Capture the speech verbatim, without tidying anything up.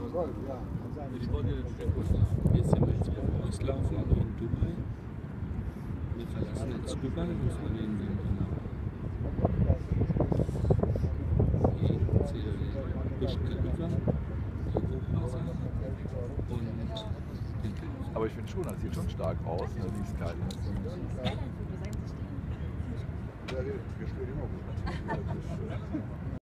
Die wollen ja jetzt sind wir jetzt beim Auslaufen in Dubai. Wir verlassen jetzt Dubai und fahren in den Burj Khalifa, die Hochhäuser und den Pilz. Aber ich finde schon, das sieht schon stark aus, ne, die Skyline. Ja, wir spielen immer gut.